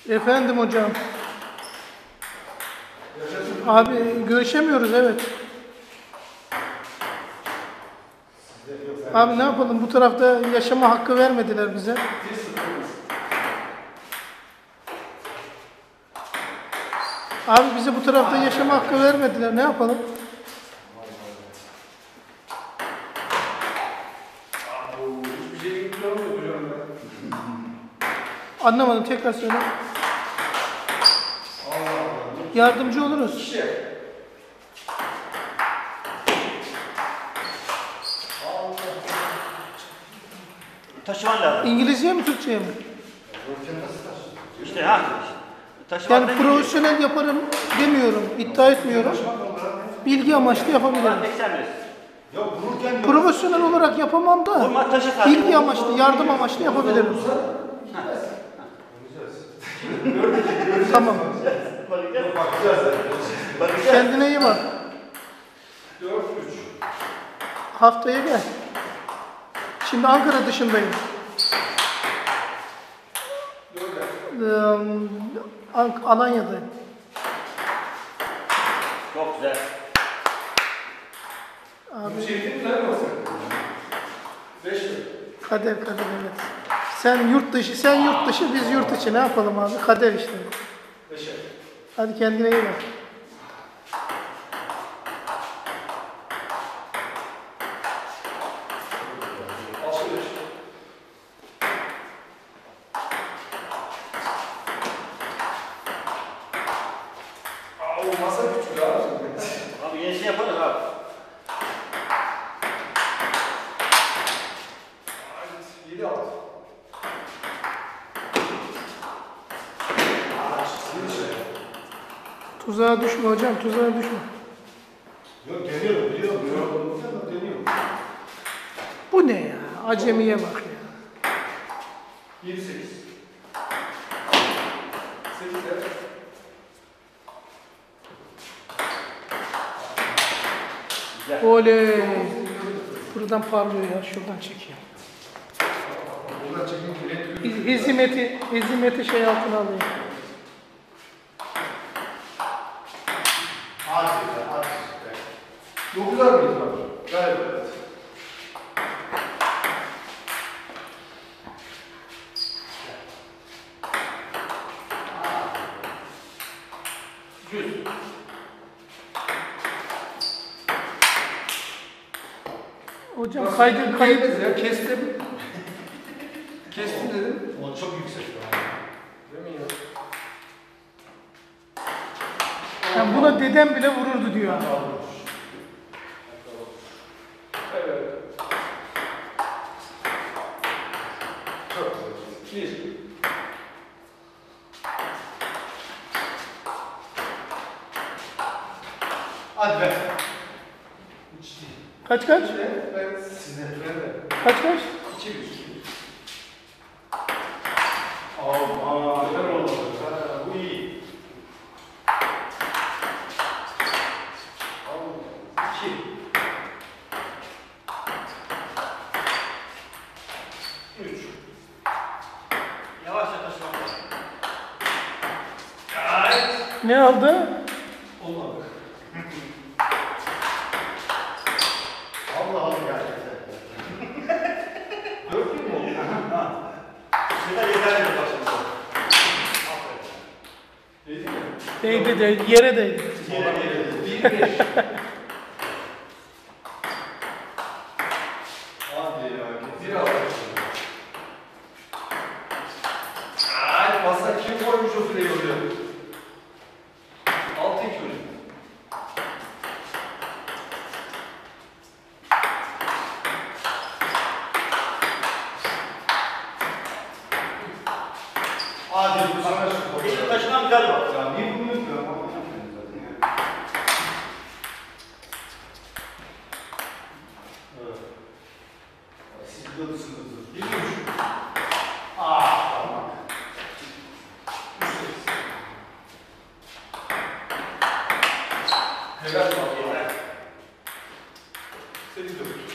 Efendim hocam. Abi görüşemiyoruz, evet. Abi ne yapalım, bu tarafta yaşama hakkı vermediler bize. Abi bize bu tarafta yaşama hakkı vermediler, ne yapalım? Anlamadım, tekrar söyle. Yardımcı oluruz. Taşıman lazım. İngilizce mi, Türkçe mi? İşte ha. Yani profesyonel yaparım demiyorum, iddia etmiyorum. Bilgi amaçlı yapabilirim. Profesyonel olarak yapamam da bilgi amaçlı, yardım amaçlı yapabilirim. Tamam. Kendine iyi bak. Haftaya gel. Şimdi Ankara dışındayım. Alanya'dayım. Çok güzel. Abi. Kader evet. Sen yurt dışı, biz yurt içi. Ne yapalım abi? Kader işte. Hadi kendine iyi bak. Masa küçük abi. Abi yenisini yaparız abi. Hadi 7 alt. Tuzağa düşme hocam, tuzağa düşme. Yok deniyorum, biliyorum. Deniyorum. Bu ne ya? Acemiye bak ya. 7 8. 8'e. Oley. Buradan parlıyor ya, şuradan çekeyim. Buradan çekeyim. Hizmeti şey altına alayım. Hadi. 9'ar mıyız abi? Gayet evet. Hocam kayıt. Ya kestim. Kestim dedim. O çok yüksek. Değil mi ya? Yani buna dedem bile vururdu diyor. Evet. Çok güzel. 1. Hadi be. Kaç? Ben Sizde. Kaç? 2-1. Aman güzel oldu. Bu iyi. 2. 3. Yavaşça taşıman lazım. Ne aldı? Olmadı. Allah gerçekten. 4 gün mü oldu? Şurada yeter mi başımıza? Aferin. Değdi, yere değdi. Yere. 1-5. Hadi ya. 1 aldı. Ay masa kim koymuş o süreyi oraya? 6-2 hocam. Hadi bu sefer şu Benim taşımam galiba. Ya niye bunu yapıyorum? Siz biliyorsunuz. 1-3. Tamam. 3-8. Helal bak. 8-4.